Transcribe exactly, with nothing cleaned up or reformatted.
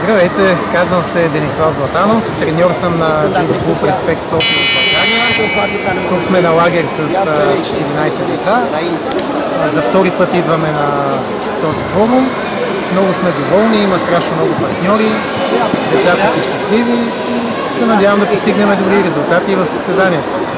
Здравейте, казвам се Денислав Златанов, треньор съм на Джудо клуб Респект София в България. Тук сме на лагер с четиринайсет деца. За втори път идваме на този форум. Много сме доволни, има страшно много партньори, децата са щастливи и се надявам да постигнем добри резултати в състезанието.